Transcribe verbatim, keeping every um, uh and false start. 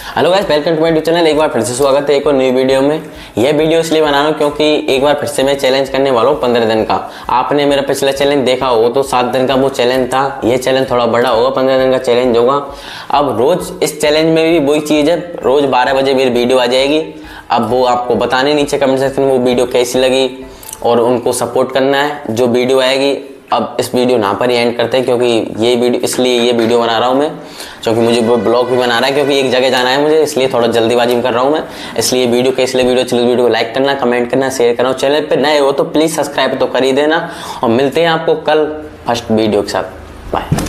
Hello guys, welcome to my YouTube channel. एक बार फिर से स्वागत है एक और नई वीडियो में। यह वीडियो इसलिए बना रहा हूँ क्योंकि एक बार फिर से मैं चैलेंज करने वाला हूँ पंद्रह दिन का। आपने मेरा पिछला चैलेंज देखा हो तो सात दिन का वो चैलेंज था। यह चैलेंज थोड़ा बड़ा होगा, पंद्रह दिन का चैलेंज होगा। अब रोज इस चैलेंज में भी वही चीज़ है, रोज बारह बजे मेरी वीडियो आ जाएगी। अब वो आपको बताने नीचे कमेंट सेक्शन में वो वीडियो कैसी लगी और उनको सपोर्ट करना है जो वीडियो आएगी। अब इस वीडियो यहाँ पर ही एंड करते हैं क्योंकि ये वीडियो इसलिए ये वीडियो बना रहा हूँ मैं, क्योंकि मुझे ब्लॉग भी बना रहा है क्योंकि एक जगह जाना है मुझे, इसलिए थोड़ा जल्दीबाजी में कर रहा हूँ मैं। इसलिए वीडियो के इसलिए वीडियो चलो वीडियो को लाइक करना, कमेंट करना, शेयर करना। चैनल पे नए हो तो प्लीज़ सब्सक्राइब तो कर ही देना और मिलते हैं आपको कल फर्स्ट वीडियो के साथ। बाय।